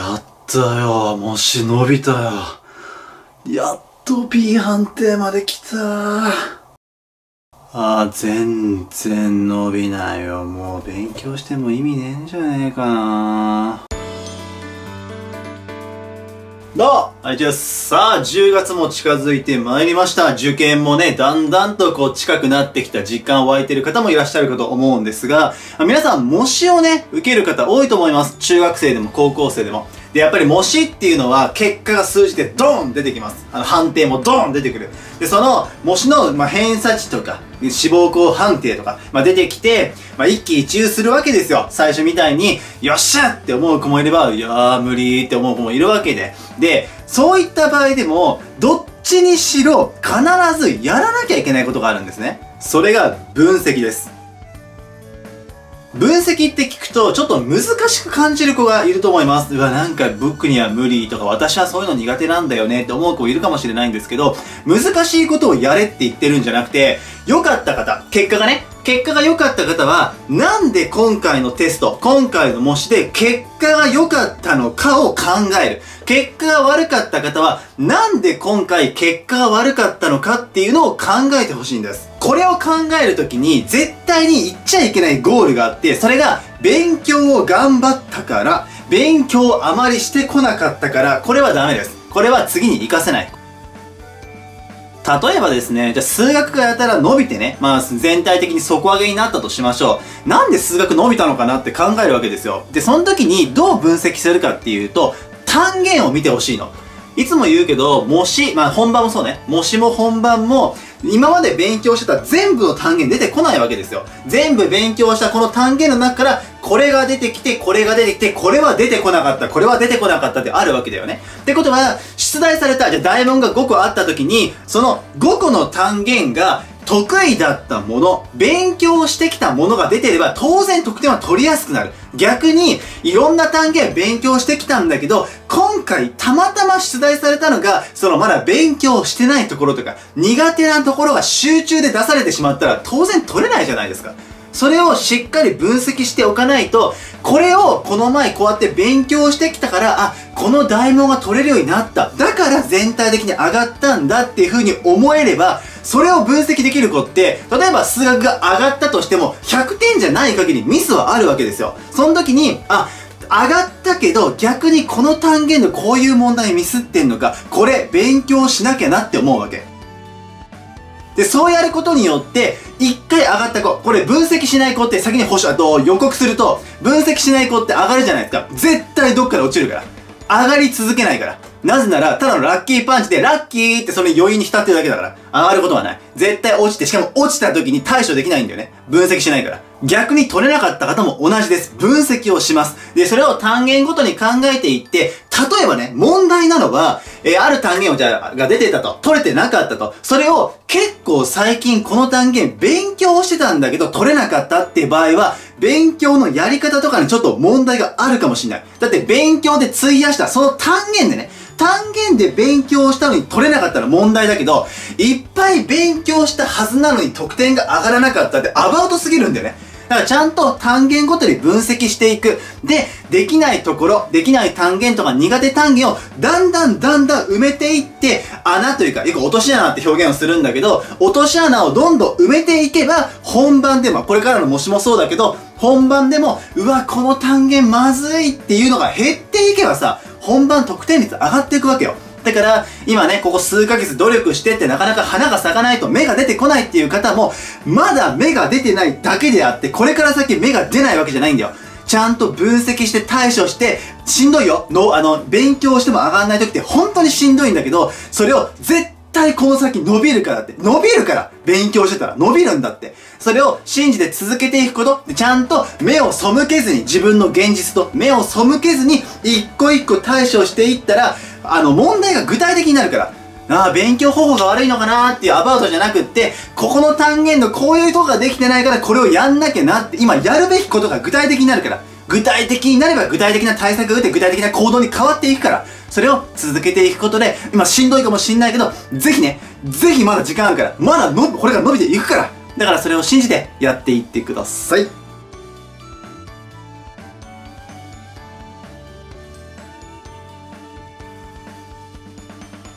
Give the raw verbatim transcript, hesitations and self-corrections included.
やったよ。模試伸びたよ。やっと B 判定まで来た。あー、全然伸びないよ。もう勉強しても意味ねえんじゃねえかな。どうも、はい、じゃあ、さあ、じゅうがつも近づいてまいりました。受験もね、だんだんとこう近くなってきた実感湧いてる方もいらっしゃるかと思うんですが、皆さん、模試をね、受ける方多いと思います。中学生でも高校生でも。で、やっぱり模試っていうのは、結果が数字でドーン出てきます。あの、判定もドーン出てくる。で、その、模試の、まあ、偏差値とか、志望校判定とか、まあ、出てきて、まあ、一喜一憂するわけですよ。最初みたいに、よっしゃって思う子もいれば、いやー、無理って思う子もいるわけで。で、そういった場合でも、どっちにしろ、必ずやらなきゃいけないことがあるんですね。それが、分析です。分析って聞くと、ちょっと難しく感じる子がいると思います。うわ、なんか僕には無理とか、私はそういうの苦手なんだよねって思う子いるかもしれないんですけど、難しいことをやれって言ってるんじゃなくて、良かった方、結果がね、結果が良かった方は、なんで今回のテスト、今回の模試で結果が良かったのかを考える。結果が悪かった方は、なんで今回結果が悪かったのかっていうのを考えてほしいんです。これを考えるときに、絶対に言っちゃいけないゴールがあって、それが、勉強を頑張ったから、勉強をあまりしてこなかったから、これはダメです。これは次に活かせない。例えばですね、じゃあ数学がやたら伸びてね、まあ全体的に底上げになったとしましょう。なんで数学伸びたのかなって考えるわけですよ。で、その時にどう分析するかっていうと、単元を見てほしいの。いつも言うけど、模試、まあ本番もそうね。模試も本番も、今まで勉強してた全部の単元出てこないわけですよ。全部勉強したこの単元の中から、これが出てきて、これが出てきて、これは出てこなかった、これは出てこなかったってあるわけだよね。ってことは、出題された、じゃあ大問がごこあった時に、そのごこの単元が、得意だったもの、勉強してきたものが出てれば当然得点は取りやすくなる。逆に、いろんな単元勉強してきたんだけど、今回たまたま出題されたのが、そのまだ勉強してないところとか、苦手なところが集中で出されてしまったら当然取れないじゃないですか。それをしっかり分析しておかないと、これをこの前こうやって勉強してきたから、あ、この題問が取れるようになった。だから全体的に上がったんだっていう風に思えれば、それを分析できる子って、例えば数学が上がったとしても、ひゃくてんじゃない限りミスはあるわけですよ。その時に、あ、上がったけど逆にこの単元でこういう問題ミスってんのか、これ勉強しなきゃなって思うわけ。で、そうやることによって、一回上がった子、これ分析しない子って先に保証、あと予告すると、分析しない子って上がるじゃないですか。絶対どっかで落ちるから。上がり続けないから。なぜなら、ただのラッキーパンチで、ラッキーってその余韻に浸ってるだけだから、上がることはない。絶対落ちて、しかも落ちた時に対処できないんだよね。分析しないから。逆に取れなかった方も同じです。分析をします。で、それを単元ごとに考えていって、例えばね、問題なのは、えー、ある単元をじゃあ、が出てたと。取れてなかったと。それを結構最近この単元勉強してたんだけど取れなかったっていう場合は、勉強のやり方とかにちょっと問題があるかもしれない。だって勉強で費やしたその単元でね、単元で勉強したのに取れなかったら問題だけど、いっぱい勉強したはずなのに得点が上がらなかったってアバウトすぎるんだよね。だからちゃんと単元ごとに分析していく。で、できないところ、できない単元とか苦手単元をだんだんだんだん埋めていって、穴というか、よく落とし穴って表現をするんだけど、落とし穴をどんどん埋めていけば、本番でも、これからの模試もそうだけど、本番でも、うわ、この単元まずいっていうのが減っていけばさ、本番得点率上がっていくわけよ。だから、今ね、ここ数ヶ月努力してってなかなか花が咲かないと芽が出てこないっていう方も、まだ芽が出てないだけであって、これから先芽が出ないわけじゃないんだよ。ちゃんと分析して対処して、しんどいよ。の、あの、勉強しても上がらない時って本当にしんどいんだけど、それを絶対この先伸びるからって。伸びるから勉強してたら伸びるんだって。それを信じて続けていくこと。でちゃんと目を背けずに、自分の現実と目を背けずに、一個一個対処していったら、あの、問題が具体的になるから。ああ、勉強方法が悪いのかなーっていうアバウトじゃなくって、ここの単元のこういうとこができてないからこれをやんなきゃなって、今やるべきことが具体的になるから。具体的になれば具体的な対策を打って具体的な行動に変わっていくから。それを続けていくことで、今しんどいかもしんないけど、ぜひね、ぜひまだ時間あるから、まだの、これが伸びていくから。だからそれを信じてやっていってください。